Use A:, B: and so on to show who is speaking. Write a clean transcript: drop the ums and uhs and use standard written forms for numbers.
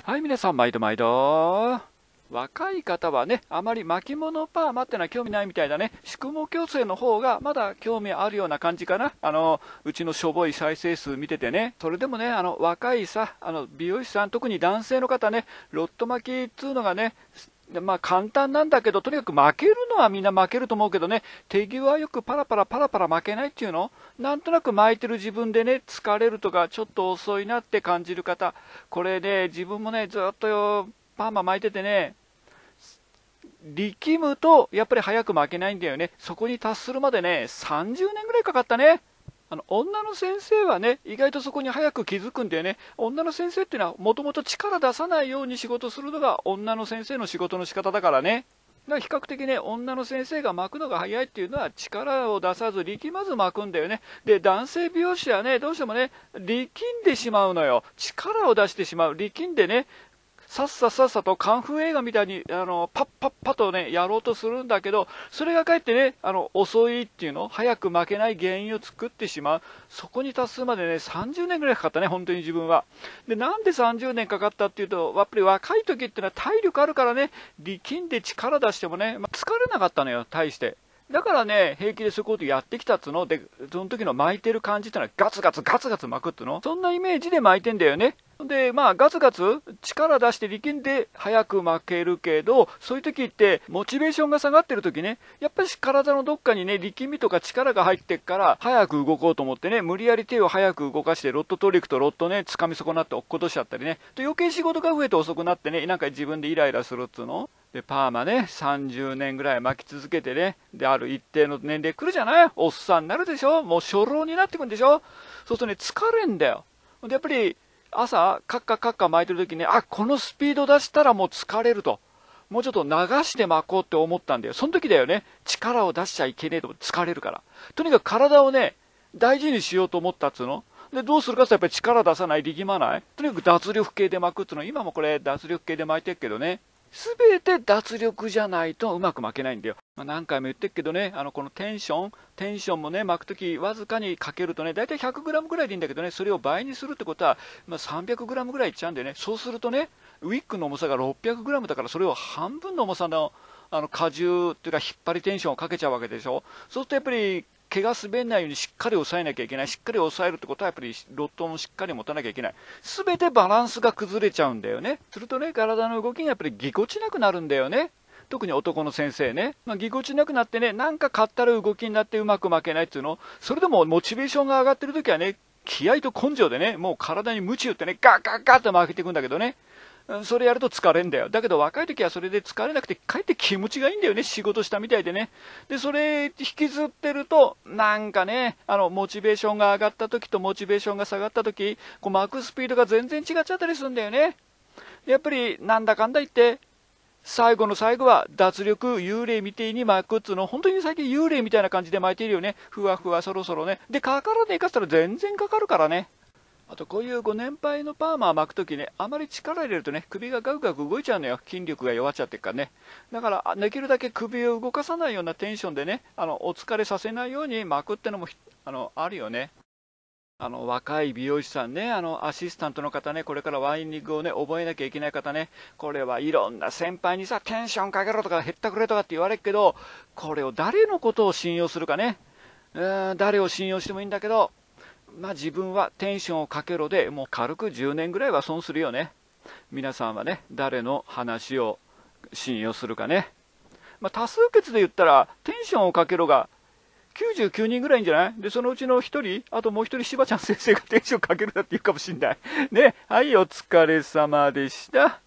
A: はい、皆さん、毎度毎度。若い方はね、あまり巻物パーマってのは興味ないみたいだね。宿毛矯正の方がまだ興味あるような感じかな。うちのしょぼい再生数見ててね。それでもね、若いさ、美容師さん、特に男性の方ね、ロット巻きっつうのがね、まあ簡単なんだけど、とにかく巻けるのはみんな巻けると思うけどね、手際よくパラパラパラパラ巻けないっていうの、なんとなく巻いてる自分でね、疲れるとか、ちょっと遅いなって感じる方、これね、自分もね、ずっとよパーマ巻いててね、力むとやっぱり早く巻けないんだよね。そこに達するまでね、30年ぐらいかかったね。女の先生はね、意外とそこに早く気づくんだよね。女の先生っていうのは、もともと力出さないように仕事するのが女の先生の仕事の仕方だからね。だから比較的ね、女の先生が巻くのが早いっていうのは、力を出さず、力まず巻くんだよね。で、男性美容師はね、どうしてもね、力んでしまうのよ。力を出してしまう。力んでね、さっささっさとカンフー映画みたいにパッパッパとねやろうとするんだけど、それがかえってね遅いっていうの、早く負けない原因を作ってしまう。そこに達するまでね30年ぐらいかかったね、本当に自分は。で、なんで30年かかったっていうと、やっぱり若い時っていうのは体力あるからね、力んで力出してもね、疲れなかったのよ、大して。だからね、平気でそういうことやってきたっつうので、その時の巻いてる感じってのはガツガツガツガツ巻くっつうの、そんなイメージで巻いてんだよね。で、まあ、ガツガツ力出して力んで早く巻けるけど、そういう時ってモチベーションが下がってる時ね、やっぱり体のどっかにね、力みとか力が入ってっから早く動こうと思ってね、無理やり手を早く動かしてロット取り行くとロットね、掴み損なって落っことしちゃったりね。で、余計仕事が増えて遅くなってね、なんか自分でイライラするっつうの。で、パーマね、30年ぐらい巻き続けてね、で、ある一定の年齢来るじゃない、おっさんになるでしょ、もう初老になってくんでしょ。そうするとね、疲れんだよ。で、やっぱり、朝、カッカカッカ巻いてる時にね、あ、このスピード出したらもう疲れると。もうちょっと流して巻こうって思ったんだよ。その時だよね、力を出しちゃいけねえと思って疲れるから。とにかく体をね、大事にしようと思ったっつうの。で、どうするかってやっぱり力出さない、力まない。とにかく脱力系で巻くっつうの。今もこれ脱力系で巻いてるけどね。すべて脱力じゃないとうまく巻けないんだよ。何回も言ってるけどね、このテンションもね、巻くときわずかにかけるとね、だいたい 100g ぐらいでいいんだけどね、それを倍にするってことは、300g ぐらいいっちゃうんでね、そうするとね、ウィッグの重さが 600g だから、それを半分の重さの荷重っていうか引っ張りテンションをかけちゃうわけでしょ。そうするとやっぱり毛が滑らないようにしっかり抑えなきゃいけない。しっかり抑えるってことはやっぱりロットもしっかり持たなきゃいけない。すべてバランスが崩れちゃうんだよね。するとね、体の動きがやっぱりぎこちなくなるんだよね。特に男の先生ね、ぎこちなくなってね、なんか買ったら動きになってうまく巻けないっていうの。それでもモチベーションが上がってる時はね、気合と根性でね、もう体に鞭打ってね、ガッガッガッと巻けていくんだけどね、それやると疲れんだよ。だけど若い時はそれで疲れなくて、かえって気持ちがいいんだよね。仕事したみたいでね。で、それ引きずってると、なんかね、モチベーションが上がった時とモチベーションが下がった時、こう巻くスピードが全然違っちゃったりするんだよね。やっぱり、なんだかんだ言って、最後の最後は脱力、幽霊みてえに巻くっつうの、本当に最近幽霊みたいな感じで巻いているよね。ふわふわそろそろね。で、かからねえかったら全然かかるからね。あとこういうご年配のパーマを巻くときね、あまり力入れるとね、首がガクガク動いちゃうのよ。筋力が弱っちゃってるからね。だからできるだけ首を動かさないようなテンションでね、お疲れさせないように巻くってのもあるよね。若い美容師さんね、アシスタントの方ね、これからワイニングをね、覚えなきゃいけない方ね、これはいろんな先輩にさ、テンションかけろとか、減ったくれとかって言われるけど、これを誰のことを信用するかね。誰を信用してもいいんだけど、自分はテンションをかけろでもう軽く10年ぐらいは損するよね。皆さんはね、誰の話を信用するかね。多数決で言ったらテンションをかけろが99人ぐらいいんじゃない。で、そのうちの1人、あともう1人しばちゃん先生がテンションかけるだって言うかもしんないね。はい、お疲れ様でした。